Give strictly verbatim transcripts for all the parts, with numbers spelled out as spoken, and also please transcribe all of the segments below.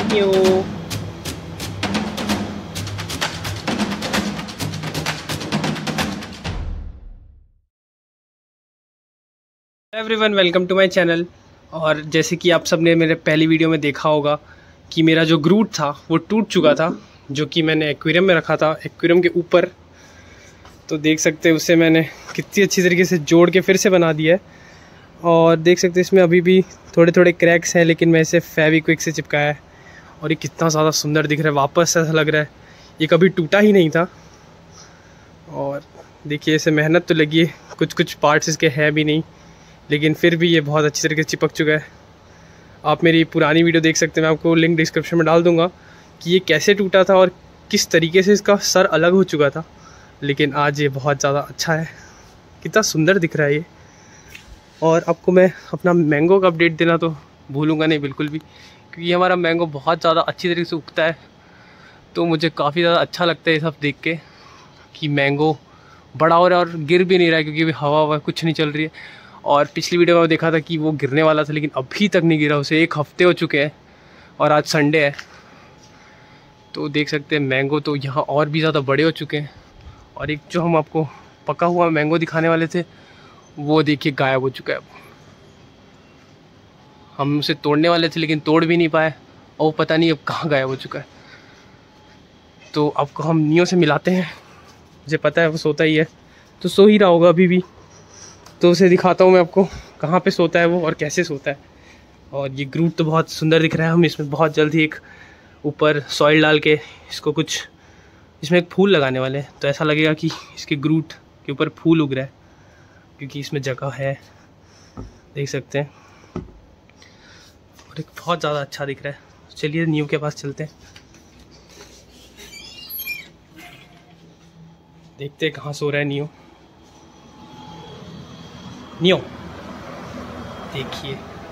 New. Everyone, welcome to my channel. और जैसे कि आप सब ने मेरे पहली वीडियो में देखा होगा कि मेरा जो ग्रूट था वो टूट चुका था, जो कि मैंने एक्वेरियम में रखा था, एक्वेरियम के ऊपर। तो देख सकते हैं उसे मैंने कितनी अच्छी तरीके से जोड़ के फिर से बना दिया है। और देख सकते हैं इसमें अभी भी थोड़े थोड़े क्रैक्स हैं, लेकिन मैं इसे फेविक्विक से चिपकाया है। और ये कितना ज़्यादा सुंदर दिख रहा है, वापस ऐसा लग रहा है ये कभी टूटा ही नहीं था। और देखिए इसे मेहनत तो लगी है, कुछ कुछ पार्ट्स इसके हैं भी नहीं, लेकिन फिर भी ये बहुत अच्छी तरीके से चिपक चुका है। आप मेरी पुरानी वीडियो देख सकते हैं, मैं आपको लिंक डिस्क्रिप्शन में डाल दूंगा कि ये कैसे टूटा था और किस तरीके से इसका सर अलग हो चुका था। लेकिन आज ये बहुत ज़्यादा अच्छा है, कितना सुंदर दिख रहा है ये। और आपको मैं अपना मैंगो का अपडेट देना तो भूलूंगा नहीं बिल्कुल भी, क्योंकि हमारा मैंगो बहुत ज़्यादा अच्छी तरीके से उगता है। तो मुझे काफ़ी ज़्यादा अच्छा लगता है ये सब देख के कि मैंगो बड़ा हो रहा है और गिर भी नहीं रहा है, क्योंकि अभी हवा हवा कुछ नहीं चल रही है। और पिछली वीडियो में देखा था कि वो गिरने वाला था, लेकिन अभी तक नहीं गिरा, उसे एक हफ्ते हो चुके हैं और आज संडे है। तो देख सकते हैं मैंगो तो यहाँ और भी ज़्यादा बड़े हो चुके हैं। और एक जो हम आपको पका हुआ मैंगो दिखाने वाले थे वो देखिए गायब हो चुका है। हम उसे तोड़ने वाले थे लेकिन तोड़ भी नहीं पाए, और वो पता नहीं अब कहाँ गायब हो चुका है। तो आपको हम नियो से मिलाते हैं, मुझे पता है वो सोता ही है, तो सो ही रहा होगा अभी भी। तो उसे दिखाता हूँ मैं आपको कहाँ पे सोता है वो और कैसे सोता है। और ये ग्रूट तो बहुत सुंदर दिख रहा है। हम इसमें बहुत जल्द ही एक ऊपर सॉइल डाल के इसको कुछ इसमें एक फूल लगाने वाले हैं, तो ऐसा लगेगा कि इसके ग्रूट के ऊपर फूल उग रहा है, क्योंकि इसमें जगह है, देख सकते हैं। और एक बहुत ज़्यादा अच्छा दिख रहा है। चलिए नियो के पास चलते हैं, देखते हैं कहाँ सो रहा है नियो। नियो देखिए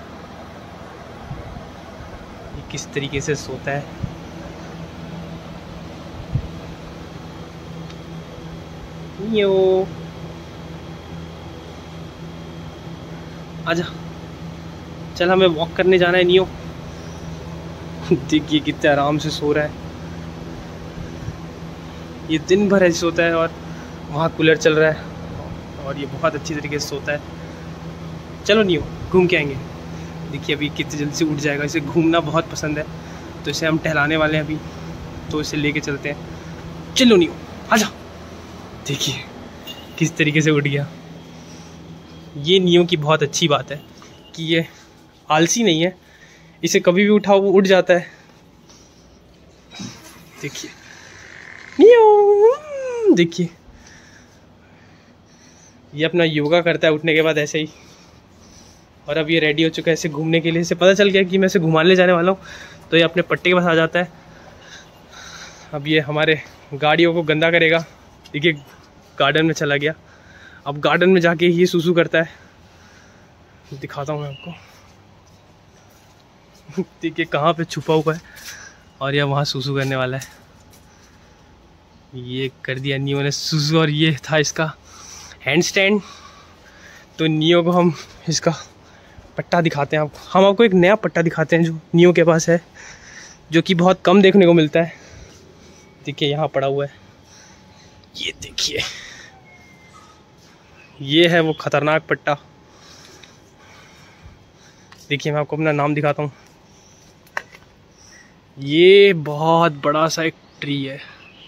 ये किस तरीके से सोता है। नियो आजा, चल हमें वॉक करने जाना है नियो। देखिए कितने आराम से सो रहा है, ये दिन भर ऐसे सोता है और वहाँ कूलर चल रहा है और ये बहुत अच्छी तरीके से सोता है। चलो नियो घूम के आएंगे। देखिए अभी कितनी जल्दी से उठ जाएगा, इसे घूमना बहुत पसंद है, तो इसे हम टहलाने वाले हैं अभी, तो इसे लेके चलते हैं। चलो नियो आजा, देखिए किस तरीके से उठ गया। ये नियो की बहुत अच्छी बात है कि ये आलसी नहीं है, इसे कभी भी उठाओ वो उठ जाता है। देखिए नियो, देखिए ये अपना योगा करता है उठने के बाद ऐसे ही। और अब ये रेडी हो चुका है इसे घूमने के लिए। इसे पता चल गया कि मैं इसे घुमाने जाने वाला हूँ, तो ये अपने पट्टे के पास आ जाता है। अब ये हमारे गाड़ियों को गंदा करेगा। देखिए गार्डन में चला गया, अब गार्डन में जाके ये सूसू करता है, दिखाता हूँ मैं आपको। देखिए कहाँ पे छुपा हुआ है और यह वहाँ सूसू करने वाला है। ये कर दिया नियो ने सूसू, और ये था इसका हैंड स्टैंड। तो नियो को हम इसका पट्टा दिखाते हैं आपको। हम आपको एक नया पट्टा दिखाते हैं जो नियो के पास है, जो कि बहुत कम देखने को मिलता है। देखिए यहाँ पड़ा हुआ है, ये देखिए, ये है वो खतरनाक पट्टा। देखिए मैं आपको अपना नाम दिखाता हूँ। ये बहुत बड़ा सा एक ट्री है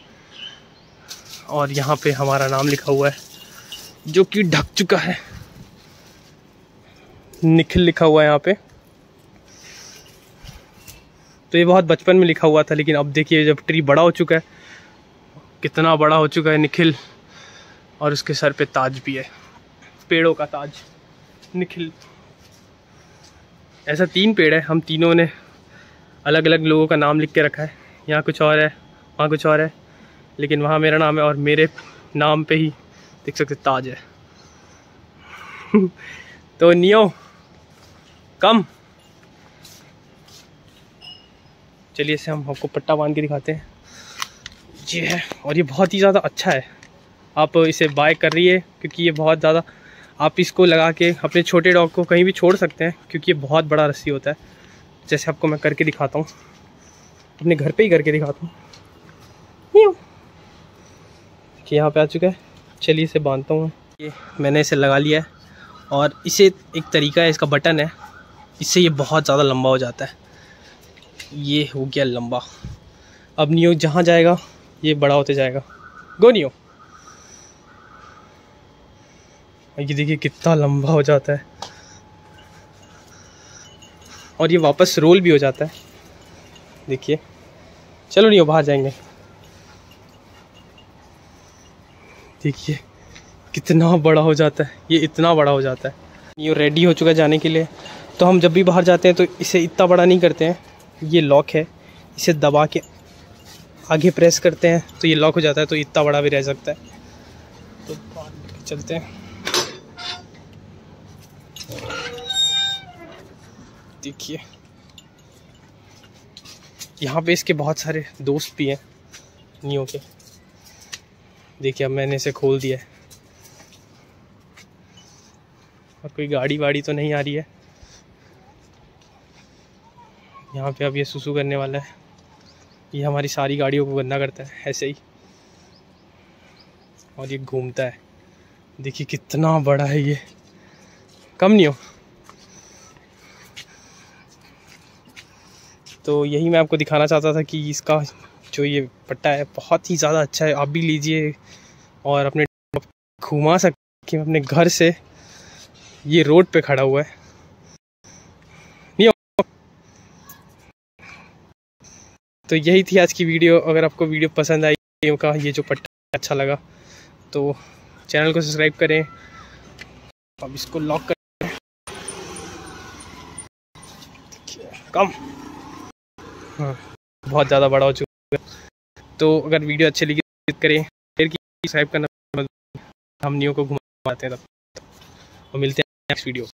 और यहाँ पे हमारा नाम लिखा हुआ है, जो कि ढक चुका है। निखिल लिखा हुआ है यहाँ पे। तो ये बहुत बचपन में लिखा हुआ था, लेकिन अब देखिए जब ट्री बड़ा हो चुका है, कितना बड़ा हो चुका है निखिल। और उसके सर पे ताज भी है, पेड़ों का ताज, निखिल। ऐसा तीन पेड़ है, हम तीनों ने अलग अलग लोगों का नाम लिख के रखा है। यहाँ कुछ और है, वहाँ कुछ और है, लेकिन वहाँ मेरा नाम है और मेरे नाम पे ही देख सकते ताज है। तो नियो कम, चलिए इसे हम आपको पट्टा बांध के दिखाते हैं। ये है, और ये बहुत ही ज़्यादा अच्छा है। आप इसे बाय कर रही है क्योंकि ये बहुत ज़्यादा, आप इसको लगा के अपने छोटे डॉग को कहीं भी छोड़ सकते हैं, क्योंकि ये बहुत बड़ा रस्सी होता है। जैसे आपको मैं करके दिखाता हूँ। अपने घर पे ही करके दिखाता हूँ कि यहाँ पे आ चुका है। चलिए इसे बांधता हूँ। ये मैंने इसे लगा लिया है और इसे एक तरीका है, इसका बटन है, इससे ये बहुत ज़्यादा लंबा हो जाता है। ये हो गया लंबा। अब नियो जहाँ जाएगा ये बड़ा होते जाएगा। गो नियो। ये देखिए कितना लंबा हो जाता है और ये वापस रोल भी हो जाता है। देखिए, चलो नियो बाहर जाएंगे। देखिए कितना बड़ा हो जाता है, ये इतना बड़ा हो जाता है। नियो रेडी हो चुका है जाने के लिए। तो हम जब भी बाहर जाते हैं तो इसे इतना बड़ा नहीं करते हैं। ये लॉक है, इसे दबा के आगे प्रेस करते हैं तो ये लॉक हो जाता है, तो इतना बड़ा भी रह सकता है। तो बाहर चलते हैं। देखिए यहाँ पे इसके बहुत सारे दोस्त भी हैं नियो के। देखिए अब मैंने इसे खोल दिया है और कोई गाड़ी वाड़ी तो नहीं आ रही है। यहाँ पे अब ये सुसु करने वाला है। ये हमारी सारी गाड़ियों को गंदा करता है ऐसे ही, और ये घूमता है। देखिए कितना बड़ा है ये, कम नहीं हो। तो यही मैं आपको दिखाना चाहता था कि इसका जो ये पट्टा है बहुत ही ज़्यादा अच्छा है। आप भी लीजिए और अपने घुमा सकते हैं अपने घर से। ये रोड पे खड़ा हुआ है। नहीं हो। तो यही थी आज की वीडियो। अगर आपको वीडियो पसंद आई का ये जो पट्टा अच्छा लगा तो चैनल को सब्सक्राइब करें। अब इसको लॉक करें। कम हाँ बहुत ज़्यादा बड़ा हो चुका है। तो अगर वीडियो अच्छी लगी करें, शेयर की, सब्सक्राइब करना। हम नियो को घुमाते हैं तब और मिलते हैं नेक्स्ट वीडियो।